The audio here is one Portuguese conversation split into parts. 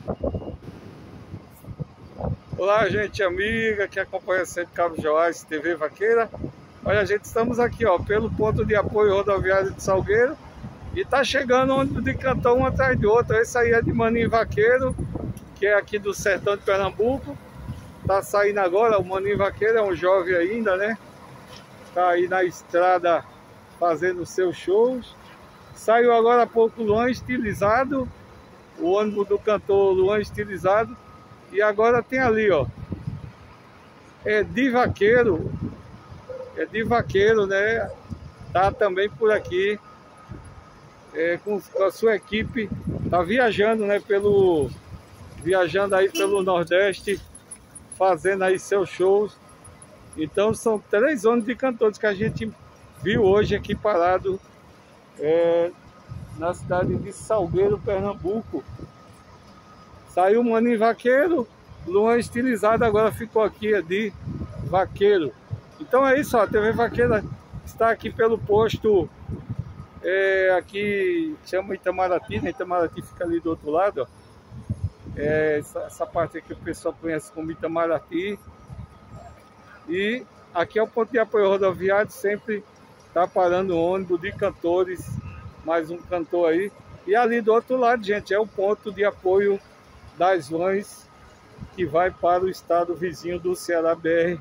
Olá, gente amiga que acompanha sempre Cabo Joás TV Vaqueira. Olha, gente, estamos aqui, ó, pelo ponto de apoio rodoviário de Salgueiro e tá chegando ônibus de cantão um atrás de outro. Esse aí é de Maninho Vaqueiro, que é aqui do sertão de Pernambuco. Tá saindo agora. O Maninho Vaqueiro é um jovem ainda, né? Tá aí na estrada fazendo seus shows. Saiu agora há pouco o Luan Estilizado, o ônibus do cantor Luan Estilizado. E agora tem ali, ó, é de vaqueiro, né? Tá também por aqui, com a sua equipe, tá viajando, né? Viajando aí pelo Nordeste, fazendo aí seus shows. Então são 3 ônibus de cantores que a gente viu hoje aqui parado, na cidade de Salgueiro, Pernambuco. Saiu o Maninho Vaqueiro, Luan Estilizado, agora ficou aqui de Vaqueiro. Então é isso, ó, a TV Vaqueira está aqui pelo posto, aqui chama Itamaraty, né? Itamaraty fica ali do outro lado, ó. Essa parte aqui o pessoal conhece como Itamaraty. E aqui é o ponto de apoio rodoviário, sempre está parando ônibus de cantores, mais um cantor aí. E ali do outro lado, gente, é o ponto de apoio das vans que vai para o estado vizinho do Ceará,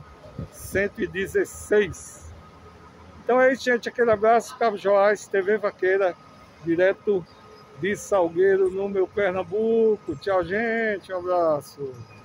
BR-116. Então é isso, gente, aquele abraço, Cabo Joás, TV Vaqueira, direto de Salgueiro, no meu Pernambuco. Tchau, gente, um abraço.